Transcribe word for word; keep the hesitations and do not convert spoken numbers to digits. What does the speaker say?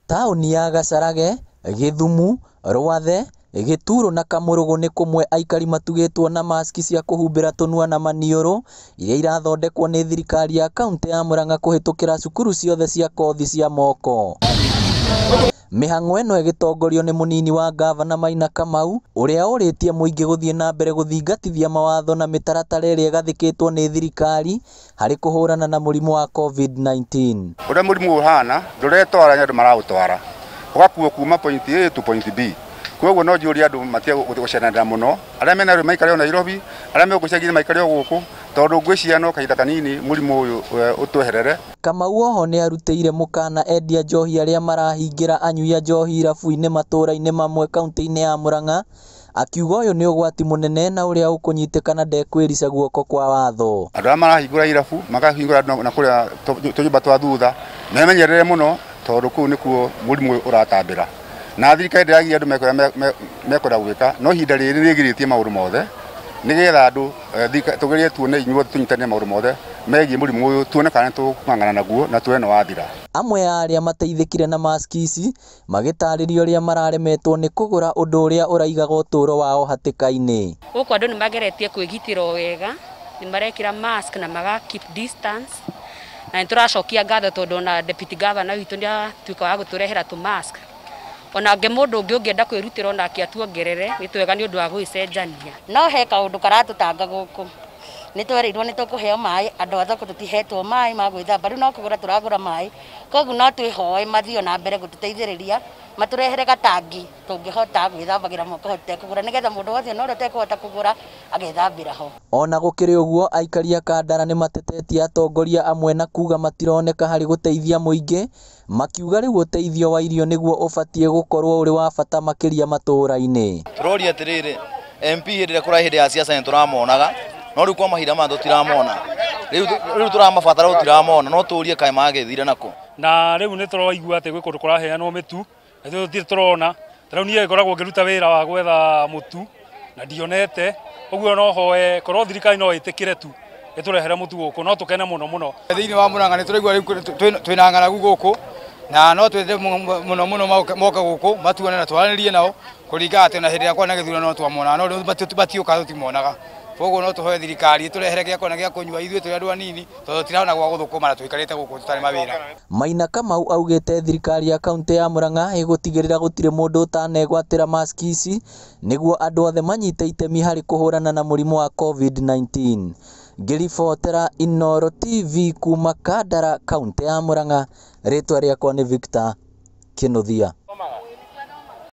Taũni ya Gacarage, Gĩthumu, Rwathe, Gĩturo na Kamũrũgũ nĩ kũmwe aikari matugĩtwo na maski cia kũhumbĩra tũnua na maniũrũ iria irathondekwo nĩ thirikari ya kaunti ya Murang'a kũhĩtũkĩra cukuru ciothe cia kothi cia moko. Mĩhang'o ĩno ĩgĩtongorio nĩ mũnini wa gavana Maina Kamau, ũrĩa ũrĩtie mũingĩ gũthiĩ na mbere gũthingatithia mawatho na mĩtaratara ĩrĩa ĩgathĩkĩtwo nĩ thirikari harĩ kũhũrana na mũrimũ wa covid nineteen. Ũrĩa mũrimũ ũhana ndũretwara andũ maraũtwara, ũgakuo kuma point A to point B. Koguo no njũria andũ matia gũcenanĩra mũno, arĩa mena maikare o Nairobi, arĩa megũcagire maikare o gũkũ, tondũ ngwĩciria no kahinda kanini mũrimũ ũyũ ũtweherere. Kamau oho nĩ arutĩire mũkana endia njohi arĩa marahingĩra anyui a njohi irabu-inĩ matũũra-inĩ mamwe kaunti-inĩ ya Murang'a, akiuga ũyũ nĩ ũgwati mũnene na ũrĩa ũkũnyitĩkana ndekwĩrica guoko kwa watho. Andũ arĩa marahingũra irabu makahingũra na kũrĩa tũnyũmba twa thutha memenyerere mũno, tondũ kũu nĩkuo mũrimũ ũyũ ũratambĩra. Na thirikari ndĩragia andũ mekwenda gwĩka, no ihinda rĩrĩ nĩrĩgirĩtie maũndũ mothe nĩgetha andũ tũgerie tuone inyuothe tũnyitanĩre maũndũ mothe megiĩ mũrimũ ũyũ, tuone kana nĩtũkũng'ang'ana naguo na tuone nĩ wathira. Amwe ya arĩa mateithĩkire na maski ici magĩtarĩrio ũrĩa mararemetwo nĩ kũgũra ũndũ ũrĩa ũraigaga ũtũũro wao hatĩka-inĩ. Gũkũ andũ nĩmageretie kwĩgitĩra wega, nĩmarekĩra mask na maga keep distance, na nĩtũracokia ngatho tondũ na deputy governor witũ nĩatuĩka wa gũtũrehera tũ mask. Ona nge mũndũ ũngĩ ũngĩenda kwĩrutĩra onake atuongerere nĩtwega nĩ ũndũ wa gwĩcenjania. No he kaũndũ karatũtanga gũkũ, nĩtwereirwo nĩtũkũheo maĩ, andũ a thoko tũtihetwo maĩ ma gwĩthamba, rĩu no kũgũra tũragũra maĩ, koguo no twĩhoe mathiĩ na mbere gũtũteithĩrĩria matũrehere gatangi tũngĩhota gwĩthambagĩra moko tutekũgũra, nĩgetha mũndũ wothe no ũtekũhota kũgũra agethambĩra ho. Ona gũkĩrĩ ũguo, aikari a Kandara nĩmatetetie atongoria amwe na kuga matironeka harĩ gũteithia mũingĩ, makiuga rĩu ũteithio wa irio nĩguo ũbatiĩ gũkorwo ũrĩ wa bata makĩria matũũra-inĩ. Tũroria atĩrĩrĩ, M P hĩndĩ ĩrĩa kũrarĩ hĩndĩ ya siasa nĩtũramonaga, no rĩu kwa mahinda maya tũtiramona, rĩu tũramabatara tũtiramona, no tũrie kaĩ magĩthira nako. Na rĩu nĩtũraigua atĩ gwĩ kũndũ kũraheanwo mĩtu, na tũtirĩ tũrona, tarĩu niĩ ngoragwo ngĩruta wĩra wa gwetha mũtu na ndionete, ũguo no hoe korwo thirikari no ĩtĩkĩre tu ĩtũrehere mũtu gũkũ, no tũkene mũno mũno. Thĩinĩ wa Murang'a nĩtũraigua rĩu twĩna ng'aragu gũkũ, na no twende mũno mũno moka gũkũ matuone na twaranĩrie nao kũringana atĩ na hĩndĩ ĩrĩa kwona gĩthurano no twamona, no rĩu matioka tũtimonaga. Koguo no tũhoe thirikari ĩtũrehere gĩa kwana gĩa kũnyua ithuĩ tũrĩ andũ anini, tondũ tũtirahota gwa gũthũkũma na tũikarĩte gũkũ tũtarĩ mawĩra. Maina Kamau augĩte thirikari ya kaunti ya Murang'a ĩgũtigĩrĩra gũtirĩ mũndũ ũtanegwatĩra maski ici nĩguo andũ othe manyite itemi harĩ kũhũrana na mũrimũ wa covid nineteen. Ngĩribotera Inooro T V kuma Kandara, kaunti ya Murang'a, rĩtwa rĩakwa nĩ Victor Kĩnuthia.